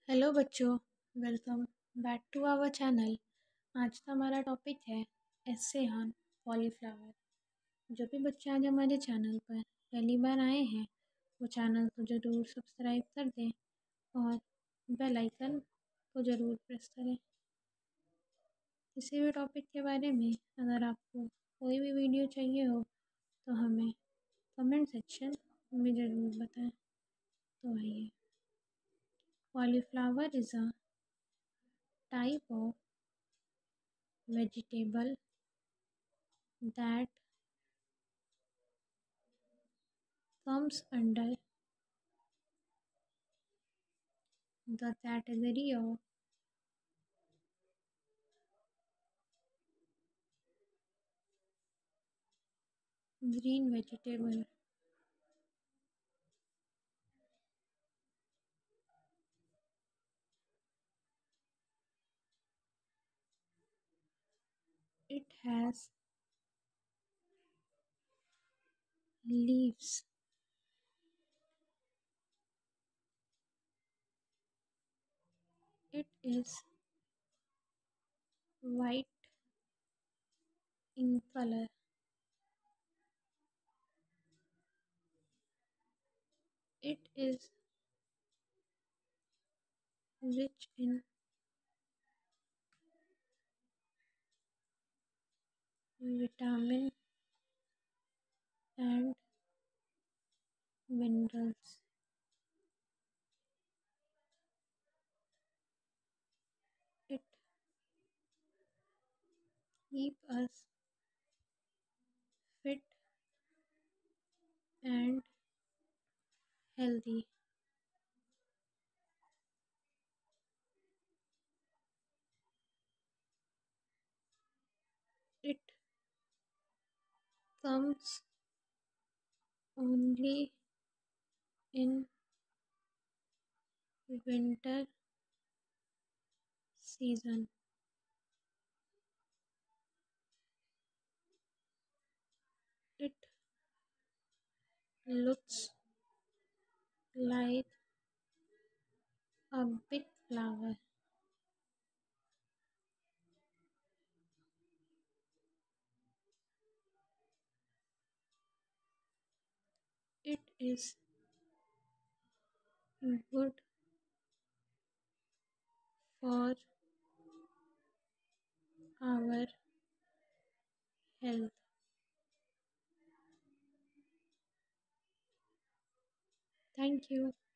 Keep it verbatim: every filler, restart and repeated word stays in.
Hello बच्चों, welcome back to our channel. आज का हमारा टॉपिक है एस्से ऑन कॉलीफ्लावर। जो भी बच्चे आज हमारे चैनल पर पहली बार आए हैं वो चैनल को ज़रूर सब्सक्राइब कर दें और बेल आइकन को ज़रूर प्रेस करें। किसी भी टॉपिक के बारे में अगर आपको कोई भी वीडियो चाहिए हो तो हमें कमेंट सेक्शन में ज़रूर बताएं। तो आइए, cauliflower is a type of vegetable that comes under the category of green vegetable. It has leaves. It is white in color. It is rich in vitamin and minerals. It keeps us fit and healthy. It comes only in winter season. It looks like a big flower. It is good for our health. Thank you.